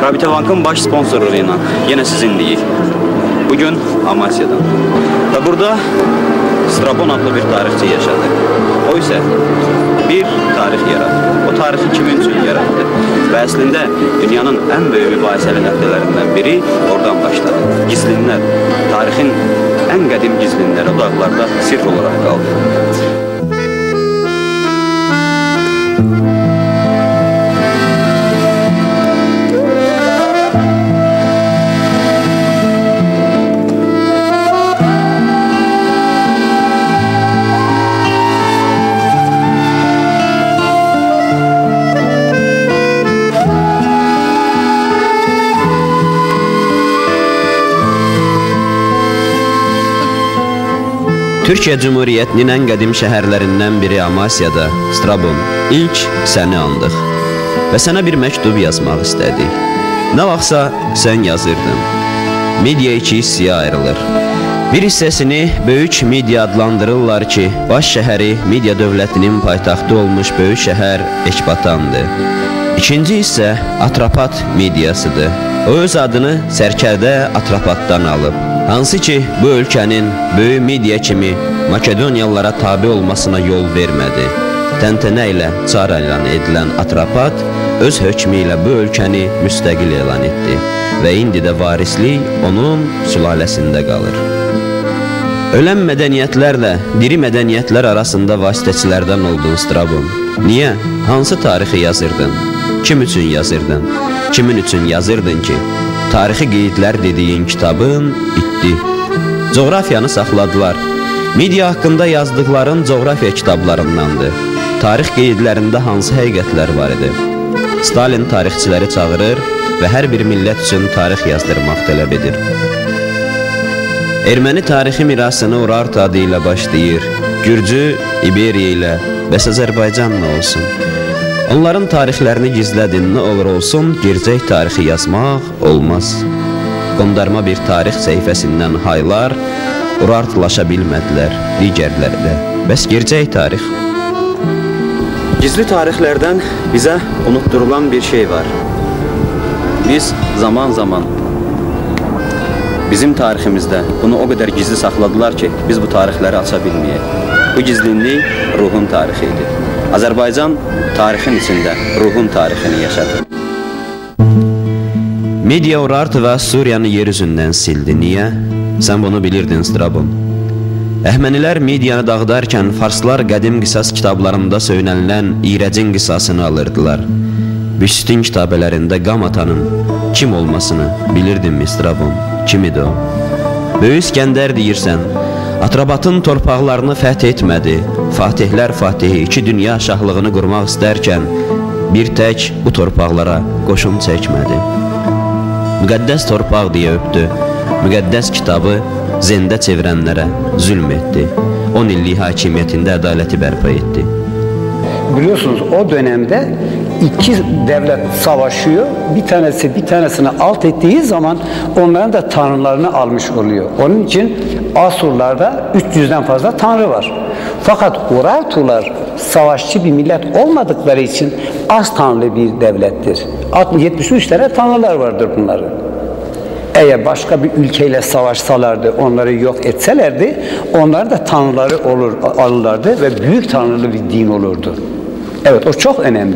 Rabitə Bankın baş sponsorluğu ilə yenə sizinləyik. Bugün Amasya'dan. Və burada Strabon adlı bir tarixçi yaşadı. O isə bir tarix yarattı. O tarixi kimin üçün yarattı? Və əslində dünyanın ən böyük mübahisəli nəqdələrindən biri oradan başladı. Gizlinlər, tarixin ən qədim gizlinləri o dağlarda sirr olaraq qaldı. Türkiyə Cumhuriyyətinin ən qədim şəhərlərindən biri Amasyada, Strabon, ilk səni andıq və sənə bir məktub yazmaq istədik. Nə vaxtsa sən yazırdın. Media iki hissəyə ayrılır. Bir hissəsini böyük media adlandırırlar ki, baş şəhəri media dövlətinin paytaxtı olmuş böyük şəhər Ekbatandır. İkinci hissə Atropat mediasıdır. O öz adını sərkərdə Atropatdan alıb. Hansı ki, bu ölkənin böyük media kimi Makedoniyalılara tabi olmasına yol vermədi. Təntənə ilə çar elan edilən Atropat öz hökmü ilə bu ölkəni müstəqil elan etdi və indi də varislik onun sülaləsində qalır. Ölən mədəniyyətlərlə diri mədəniyyətlər arasında vasitəçilərdən oldun Strabon. Niyə? Hansı tarixi yazırdın? Kim üçün yazırdın? Kimin üçün yazırdın ki, tarixi qeydlər dediyin kitabın itdi. Coğrafiyanı saxladılar. Media haqqında yazdıqların coğrafiya kitablarındandır. Tarix qeydlərində hansı həqiqətlər var idi? Stalin tarixçiləri çağırır və hər bir millət üçün tarix yazdırmaq tələb edir. Erməni tarixi mirasını Urartu adı ilə başlayır. Gürcü İberiya ilə bəs Azərbaycan nə olsun? Onların tarixlərini gizlədin, nə olur olsun, gerçək tarixi yazmaq olmaz. Qondarma bir tarix səhifəsindən haylar Urartulaşa bilmədilər, digərləri də. Bəs gerçək tarix? Gizli tarixlərdən bizə unutturulan bir şey var. Biz zaman-zaman bizim tariximizdə bunu o qədər gizli saxladılar ki, biz bu tarixləri aça bilməyək. Bu gizlinlik ruhun tarixi idi. Azərbaycan tarixin içində ruhun tarixini yaşadı. Media Urartu və Suriyanı yer üzündən sildi. Niyə? Sən bunu bilirdin Strabon. Əhmənilər medianı dağıdarkən farslar qədim qisas kitablarında söylənilən İrəcin qisasını alırdılar. Büstin kitabələrində Qamatanın kim olmasını bilirdinmi Strabon? Kim idi o? Böyük İskəndər deyirsən, Atrobatın torpaqlarını fəth etmədi. Fatihlər Fatihi iki dünya şahlığını qurmaq istərkən bir tək bu torpaqlara qoşun çəkmədi. Müqəddəs torpaq deyə öpdü. Müqəddəs kitabı zəndə çevirənlərə zülm etdi. 10 illik hakimiyyətində ədaləti bərpa etdi. Biliyorsunuz o dönemde iki devlet savaşıyor. Bir tanesi bir tanesini alt ettiği zaman onların da tanrılarını almış oluyor. Onun için Asurlarda 300'den fazla tanrı var. Fakat Urartular savaşçı bir millet olmadıkları için az tanrılı bir devlettir. 73 tane tanrılar vardır bunların. Eğer başka bir ülkeyle savaşsalardı, onları yok etselerdi, onlar da tanrıları alırlardı ve büyük tanrılı bir din olurdu. Evet, o çok önemli.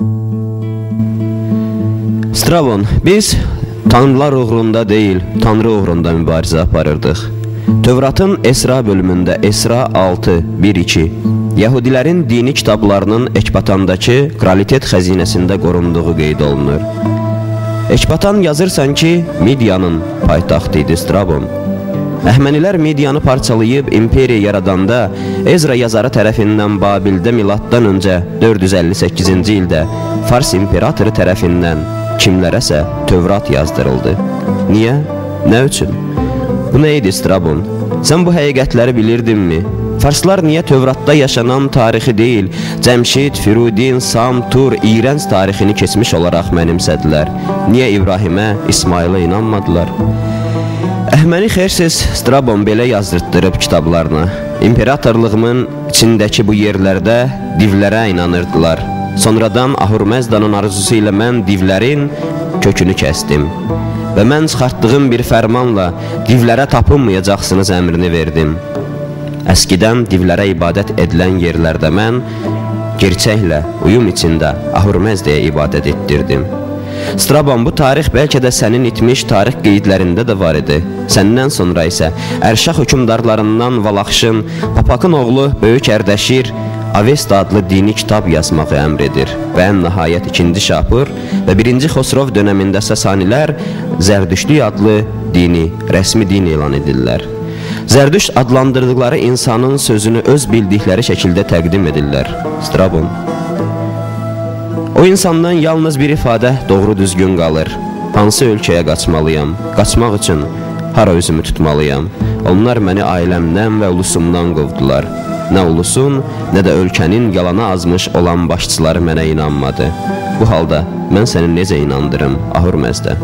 Strabon, biz tanrılar uğrunda değil, tanrı uğrunda mübarizə aparırdıq. Tövratın Esra bölümündə Esra 6:1-2 Yahudilərin dini kitablarının Ekbatandakı kralitet xəzinəsində qorunduğu qeyd olunur. Ekbatan yazırsan ki, Midiyanın paytaxtı idi Strabon. Əhmənilər Midiyanı parçalayıb imperiya yaradanda Ezra yazarı tərəfindən Babildə miladdan öncə 458-ci ildə Fars imperatoru tərəfindən kimlərəsə Tövrat yazdırıldı. Niyə? Nə üçün? Bu nə idi Strabon? Sən bu həqiqətləri bilirdinmi? Farslar niyə Tövratda yaşanan tarixi deyil, Cəmşid, Firudin, Sam, Tur, İrəns tarixini keçmiş olaraq mənimsədilər? Niyə İbrahimə, İsmailə inanmadılar? Əhməni Xerses Strabon belə yazdırtdırıb kitablarına. İmperatorluğumun içindəki bu yerlərdə divlərə inanırdılar. Sonradan Ahurməzdanın arzusu ilə mən divlərin kökünü kəsdim və mən çıxartdığım bir fərmanla divlərə tapınmayacaqsınız əmrini verdim. Əskidən divlərə ibadət edilən yerlərdə mən gerçəklə uyum içində Ahurməzdiyə ibadət etdirdim. Strabon, bu tarix bəlkə də sənin itmiş tarix qeydlərində də var idi. Səndən sonra isə Ərşah hökümdarlarından Valaxşın, Papakın oğlu Böyük Ərdəşir Avesta adlı dini kitab yazmağı əmr edir və ən nəhayət 2. Şapur və 1. Xosrov dönəmində Sasanilər Zərdüştlük adlı dini, rəsmi din elan edirlər. Zərdüşt adlandırdıqları insanın sözünü öz bildikləri şəkildə təqdim edirlər. Strabon, o insandan yalnız bir ifadə doğru düzgün qalır. Hansı ölkəyə qaçmalıyam? Qaçmaq üçün hara özümü tutmalıyam? Onlar məni ailəmdən və ulusumdan qovdular. Nə ulusun, nə də ölkənin yalana azmış olan başçıları mənə inanmadı. Bu halda mən səni necə inandırım, Ahurməzdə?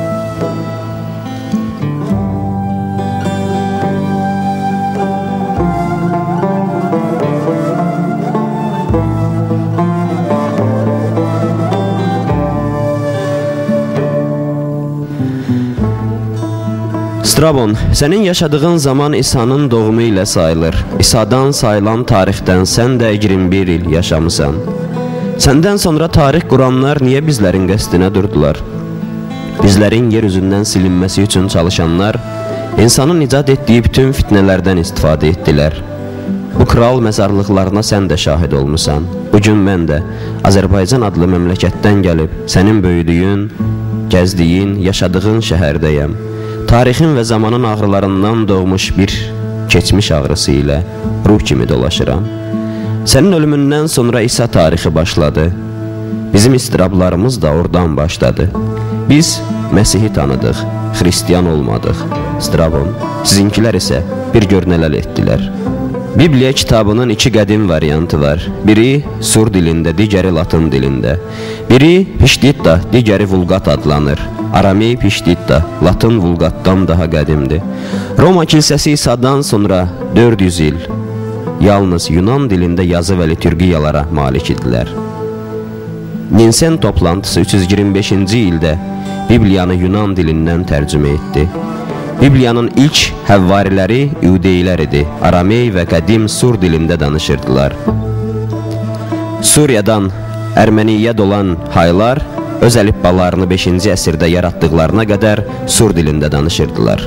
Strabon, sənin yaşadığın zaman İsa'nın doğumu ilə sayılır. İsa'dan sayılan tarixdən sən də 21 il yaşamısan. Səndən sonra tarix quranlar niyə bizlərin qəsdinə durdular? Bizlərin yer üzündən silinməsi üçün çalışanlar insanın icad etdiyi bütün fitnələrdən istifadə etdilər. Bu kral məzarlıqlarına sən də şahid olmusan. Bugün mən də Azərbaycan adlı məmləkətdən gəlib sənin böyüdüyün, gəzdiyin, yaşadığın şəhərdəyəm. Tarixin və zamanın ağrılarından doğmuş bir keçmiş ağrısı ilə ruh kimi dolaşıram. Sənin ölümündən sonra İsa tarixi başladı. Bizim istirablarımız da oradan başladı. Biz Məsihi tanıdıq, Xristiyan olmadıq. Strabon, sizinkilər isə bir gör nələr etdilər. Bibliya kitabının 2 qədim variantı var. Biri Sur dilində, digəri Latın dilində. Biri Pişditta, digəri Vulqat adlanır. Aramey Pişditta, Latın Vulqatdan daha qədimdir. Roma kilsəsi İsa'dan sonra 400 il yalnız Yunan dilində yazı və liturgiyalara malik idilər. Ninsen toplantısı 325-ci ildə Bibliyanı Yunan dilindən tərcümə etdi. Bibliyanın ilk həvvariləri İudeylər idi. Aramey və qədim Sur dilində danışırdılar. Suriyadan Ərməniyyə dolan haylar öz əlifbalarını 5-ci əsrdə yaratdıqlarına qədər Sur dilində danışırdılar.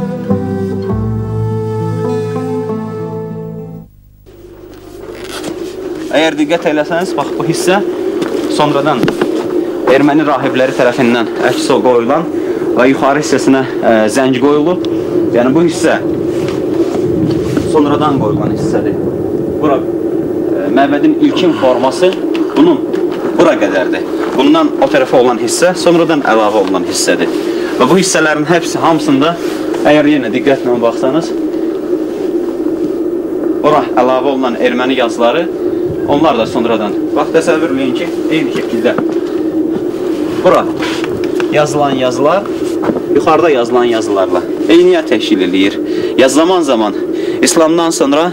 Əgər diqqət eləsəniz, bax bu hissə sonradan erməni rahibləri tərəfindən əks qoyulan və yuxarı hissəsinə zəng qoyulub. Yəni bu hissə sonradan qoyulan hissədir. Bura məbədin ilkin forması bunun bura qədərdir. Bundan o tərəfə olan hissə sonradan əlavə olunan hissədir. Və bu hissələrin hamısında, əgər yenə diqqətlə baxsanız, ora əlavə olunan erməni yazıları, onlar da sonradan. Bax, təsəvvürləyin ki, eyni şəkildə bura yazılan yazılar yuxarıda yazılan yazılarla eyniyyət təşkil edir. Zaman İslamdan sonra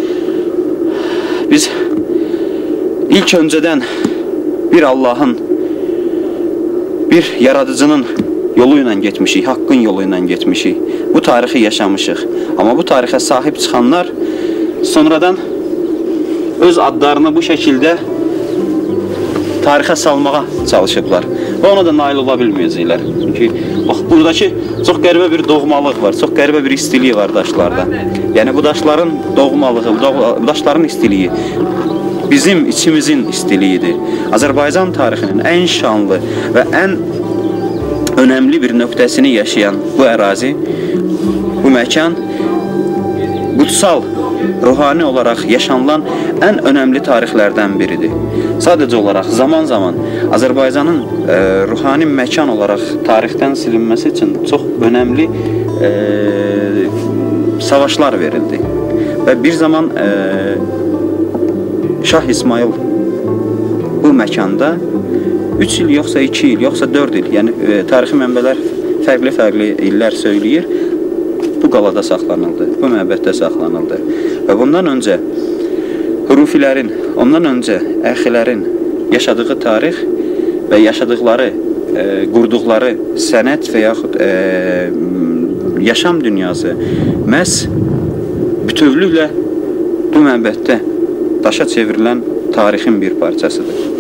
biz ilk öncədən bir Allahın, bir yaradıcının yolu ilə getmişik, haqqın yolu ilə getmişik. Bu tarixi yaşamışıq. Amma bu tarixə sahib çıxanlar sonradan öz adlarını bu şəkildə tarixə salmağa çalışıblar. Və ona da nail ola bilməyəcəklər. Çünki bax, buradakı çox qəribə bir doğmalıq var, çox qəribə bir istiliyi var daşlarda. Yəni bu daşların doğmalığı, bu daşların istiliyi bizim içimizin istiliyidir. Azərbaycan tarixinin ən şanlı və ən önəmli bir nöqtəsini yaşayan bu ərazi, bu məkan qutsal, ruhani olaraq yaşanılan ən önəmli tarixlərdən biridir. Sadəcə olaraq zaman Azərbaycanın ruhani məkan olaraq tarixdən silinməsi üçün çox önəmli savaşlar verildi. Və bir zaman Şah İsmail bu məkanda 3 il, yoxsa 2 il, yoxsa 4 il, yəni tarixi mənbələr fərqli illər söyləyir, bu qalada saxlanıldı, bu məbəddə saxlanıldı. Və bundan öncə Hurufilərin, ondan öncə Əxilərin yaşadığı tarix və yaşadıqları qurduqları sənət və yaxud yaşam dünyası məhz bütövlüklə bu mənbətdə daşa çevrilən tarixin bir parçasıdır.